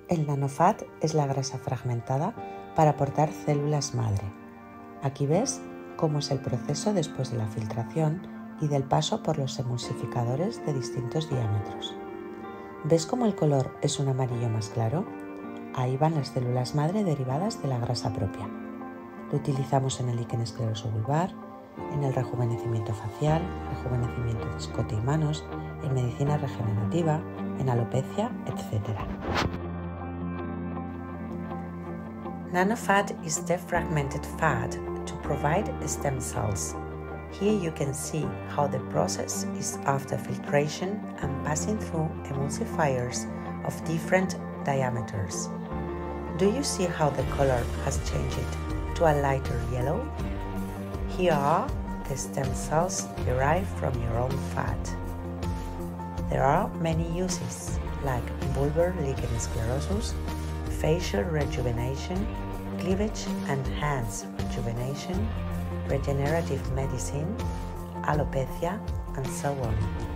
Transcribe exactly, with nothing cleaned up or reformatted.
El Nanofat es la grasa fragmentada para aportar células madre. Aquí ves cómo es el proceso después de la filtración y del paso por los emulsificadores de distintos diámetros. ¿Ves cómo el color es un amarillo más claro? Ahí van las células madre derivadas de la grasa propia. Lo utilizamos en el Liquen Escleroso Vulvar, en el rejuvenecimiento facial, rejuvenecimiento de escote y manos, en medicina regenerativa, en alopecia, etcétera. Nanofat is the fragmented fat to provide stem cells. Here you can see how the process is after filtration and passing through emulsifiers of different diameters. Do you see how the color has changed to a lighter yellow? Here are the stem cells derived from your own fat. There are many uses like vulvar lichen sclerosis, facial rejuvenation, cleavage and hands rejuvenation, regenerative medicine, alopecia, and so on.